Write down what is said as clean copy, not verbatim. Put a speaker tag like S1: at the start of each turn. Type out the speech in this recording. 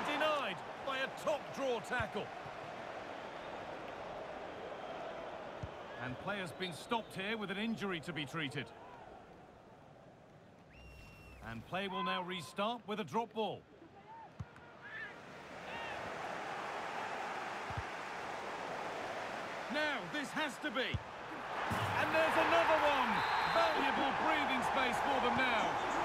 S1: And denied by a top-draw tackle. And player's been stopped here with an injury to be treated. And play will now restart with a drop ball. Now, this has to be. And there's another one. Valuable breathing space for them now.